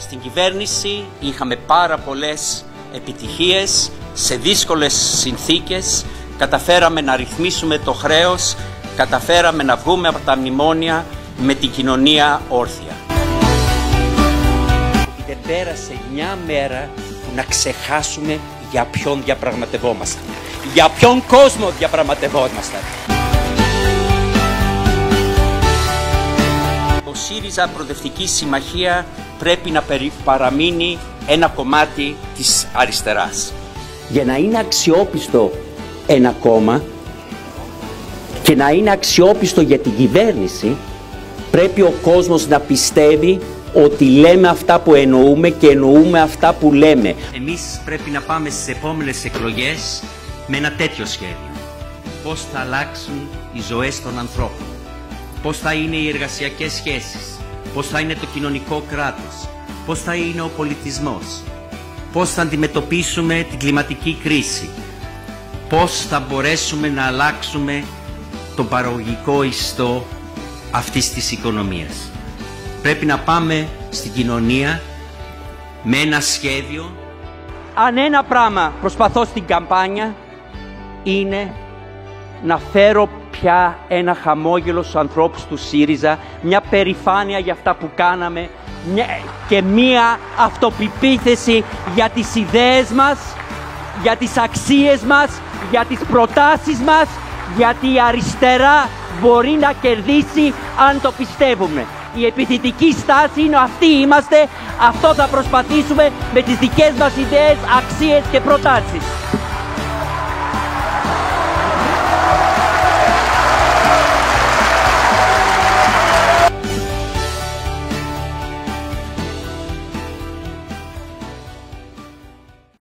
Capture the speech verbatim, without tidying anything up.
Στην κυβέρνηση είχαμε πάρα πολλές επιτυχίες, σε δύσκολες συνθήκες, καταφέραμε να ρυθμίσουμε το χρέος, καταφέραμε να βγούμε από τα μνημόνια με την κοινωνία όρθια. Δεν πέρασε μια μέρα που να ξεχάσουμε για ποιον διαπραγματευόμασταν, για ποιον κόσμο διαπραγματευόμασταν. Ο ΣΥΡΙΖΑ Προοδευτική Συμμαχία πρέπει να παραμείνει ένα κομμάτι της αριστεράς. Για να είναι αξιόπιστο ένα κόμμα και να είναι αξιόπιστο για την κυβέρνηση, πρέπει ο κόσμος να πιστεύει ότι λέμε αυτά που εννοούμε και εννοούμε αυτά που λέμε. Εμείς πρέπει να πάμε στις επόμενες εκλογές με ένα τέτοιο σχέδιο. Πώς θα αλλάξουν οι ζωές των ανθρώπων, πώς θα είναι οι εργασιακές σχέσεις, πώς θα είναι το κοινωνικό κράτος, πώς θα είναι ο πολιτισμός, πώς θα αντιμετωπίσουμε την κλιματική κρίση, πώς θα μπορέσουμε να αλλάξουμε τον παραγωγικό ιστό αυτής της οικονομίας. Πρέπει να πάμε στην κοινωνία με ένα σχέδιο. Αν ένα πράγμα προσπαθώ στην καμπάνια είναι να φέρω πια ένα χαμόγελο στους ανθρώπους του ΣΥΡΙΖΑ, μια περηφάνεια για αυτά που κάναμε μια, και μια αυτοπεποίθηση για τις ιδέες μας, για τις αξίες μας, για τις προτάσεις μας, γιατί η αριστερά μπορεί να κερδίσει αν το πιστεύουμε. Η επιθετική στάση είναι αυτοί είμαστε, αυτό θα προσπαθήσουμε με τις δικές μας ιδέες, αξίες και προτάσεις.